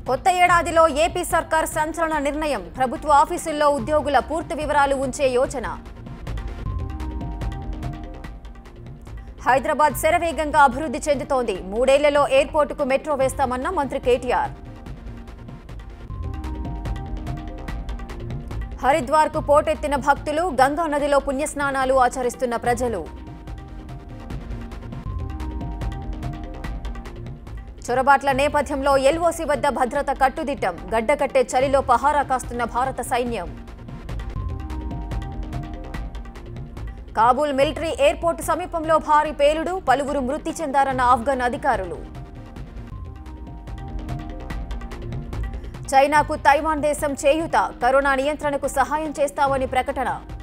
కొత్త ఏడాదిలో ఏపీ సర్కార్ సంచలన నిర్ణయం. ప్రభుత్వ ఆఫీసుల్లో ఉద్యోగుల పూర్తి వివరాలు ఉంచే యోచన. హైదరాబాద్ శరవేగంగా అభివృద్ధి చెందుతోంది. 3 ఏళ్లలో ఎయిర్పోర్టుకు మెట్రో వేస్తామన్న మంత్రి కేటీఆర్. హరిద్వార్కు పోటెత్తిన భక్తులు. గంగా నదిలో పుణ్యస్నానాలు ఆచరిస్తున్న ప్రజలు. చొరబాట్ల నేపథ్యంలో ఎల్ఓసి వద్ద భద్రత కట్టుదిట్టం. గడ్డకట్టే చలిలో పహారా కాస్తున్న భారత సైన్యం. కాబూల్ మిలిటరీ ఎయిర్పోర్టు సమీపంలో భారీ పేలుడు. పలువురు మృతి చెందారన్న ఆఫ్ఘన్ అధికారులు. చైనాకు తైవాన్ దేశం చేయూత. కరోనా నియంత్రణకు సహాయం చేస్తామని ప్రకటన.